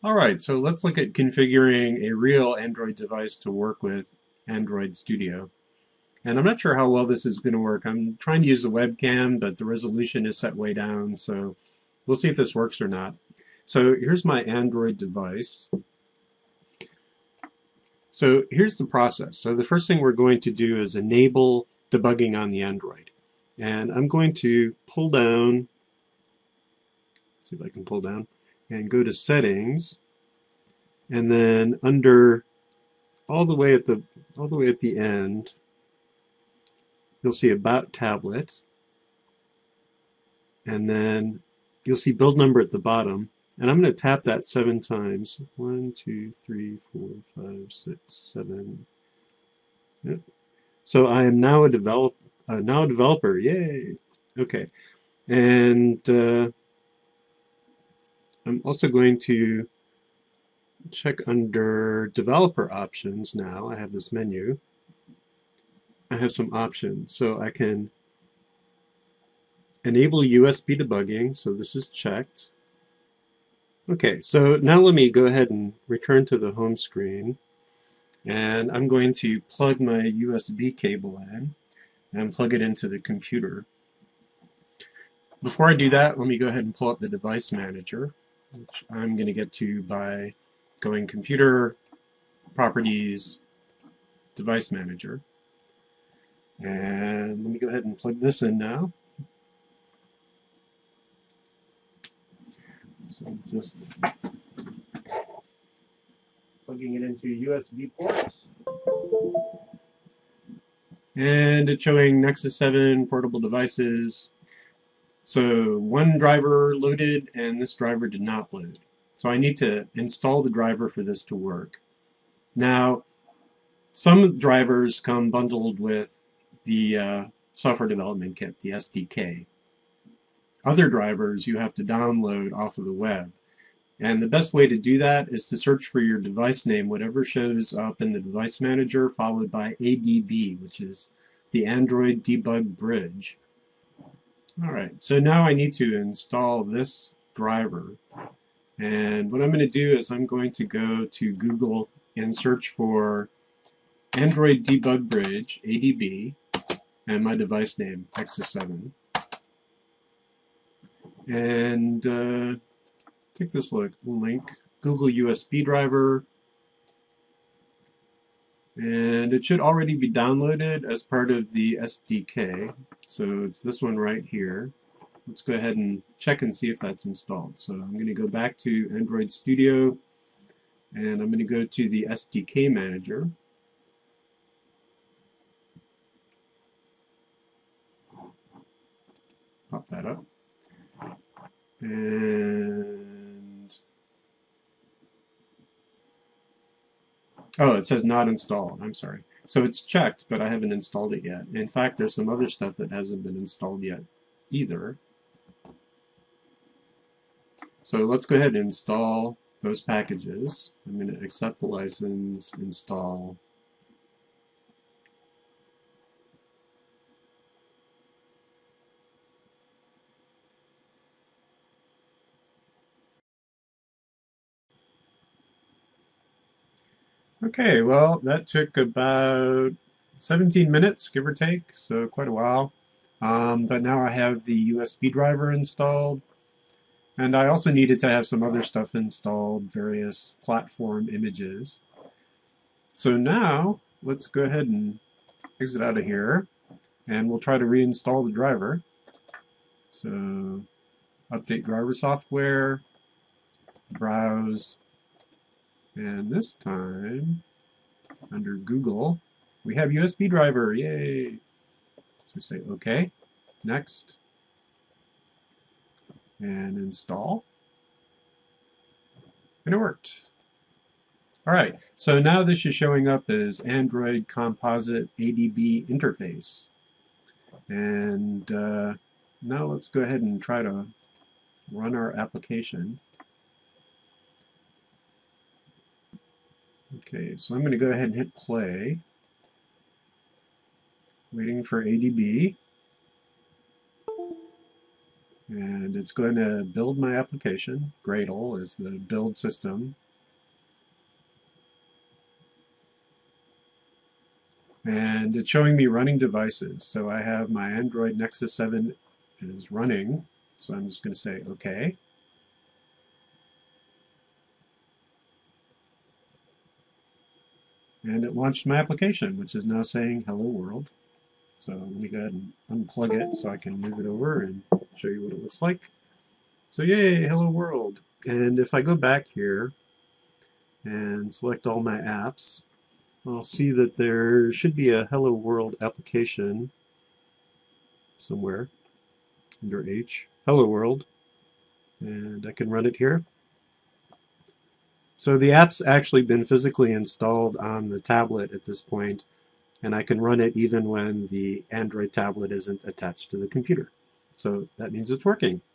Alright, so let's look at configuring a real Android device to work with Android Studio. And I'm not sure how well this is going to work. I'm trying to use the webcam, but the resolution is set way down, so we'll see if this works or not. So here's my Android device. So here's the process. So the first thing we're going to do is enable debugging on the Android. And I'm going to pull down, see if I can pull down, and go to Settings, and then under all the way at the end, you'll see About Tablet, and then you'll see build number at the bottom, and I'm going to tap that 7 times. 1, 2, 3, 4, 5, 6, 7. Yep. So I am now a developer. Yay! Okay, and I'm also going to check under developer options now. I have this menu. I have some options. So I can enable USB debugging. So this is checked. Okay, so now let me go ahead and return to the home screen. And I'm going to plug my USB cable in and plug it into the computer. Before I do that, let me go ahead and pull up the device manager, which I'm going to get to by going Computer, Properties, Device Manager. And let me go ahead and plug this in now. So I'm just plugging it into USB ports. And it's showing Nexus 7 portable devices. So one driver loaded and this driver did not load. So I need to install the driver for this to work. Now, some drivers come bundled with the software development kit, the SDK. Other drivers you have to download off of the web. And the best way to do that is to search for your device name, whatever shows up in the device manager, followed by ADB, which is the Android Debug Bridge. Alright, so now I need to install this driver. And what I'm going to do is I'm going to go to Google and search for Android Debug Bridge, ADB, and my device name, Nexus 7. And take this link, Google USB driver, and it should already be downloaded as part of the SDK. So it's this one right here. Let's go ahead and check and see if that's installed. So I'm going to go back to Android Studio, and I'm going to go to the SDK manager. Pop that up. And oh, it says not installed. I'm sorry. So it's checked, but I haven't installed it yet. In fact, there's some other stuff that hasn't been installed yet either. So let's go ahead and install those packages. I'm going to accept the license, install. Okay, well, that took about 17 minutes, give or take, so quite a while. But now I have the USB driver installed, and I also needed to have some other stuff installed, various platform images. So now, let's go ahead and exit out of here, and we'll try to reinstall the driver. So, update driver software, browse, and this time, under Google, we have USB driver, yay! So say OK, next, and install, and it worked. Alright, so now this is showing up as Android Composite ADB interface. And now let's go ahead and try to run our application. Okay, so I'm going to go ahead and hit play. Waiting for ADB. And it's going to build my application. Gradle is the build system. And it's showing me running devices. So I have my Android Nexus 7 is running. So I'm just going to say OK. And it launched my application, which is now saying Hello World. So let me go ahead and unplug it so I can move it over and show you what it looks like. So yay, Hello World. And if I go back here and select all my apps, I'll see that there should be a Hello World application somewhere under H. Hello World. And I can run it here. So the app's actually been physically installed on the tablet at this point, and I can run it even when the Android tablet isn't attached to the computer. So that means it's working.